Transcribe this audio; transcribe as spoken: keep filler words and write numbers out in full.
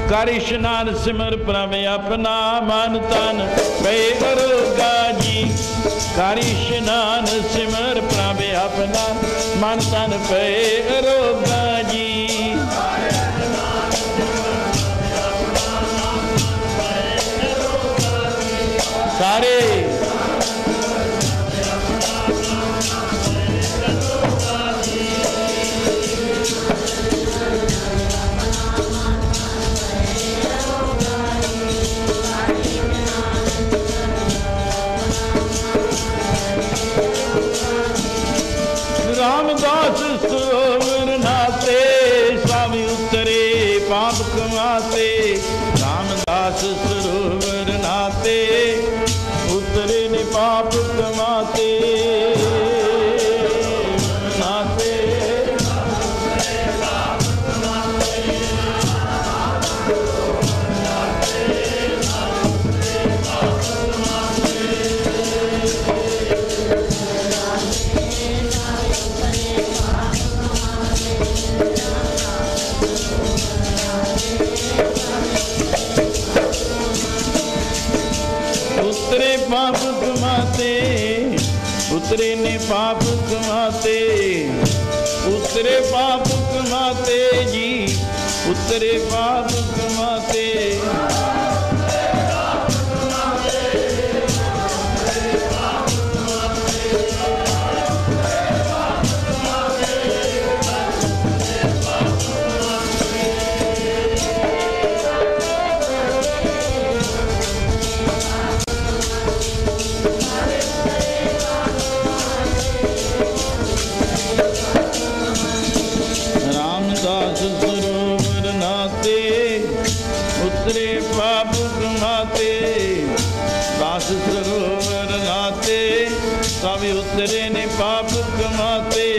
कर स्नान सिमर प्रभ अपना मन तन पे अरोगा जी। कर स्नान सिमर प्रभ अपना मन तन पे अरोगा जी। सारे रामदास सरोवर नाते स्वामी उतरे पाप कमाते। रामदास सरोवर नाते उतरे ने पाप कमाते नाते। उतरे पाप कमाते उतरे ने पाप कमाते। उतरे पाप कमाते जी उतरे पाप कमाते। रामदास सरोवर नाते उतरे पाप कमाते। दास सरोवर नाते सब उतरे ने पाप कमाते।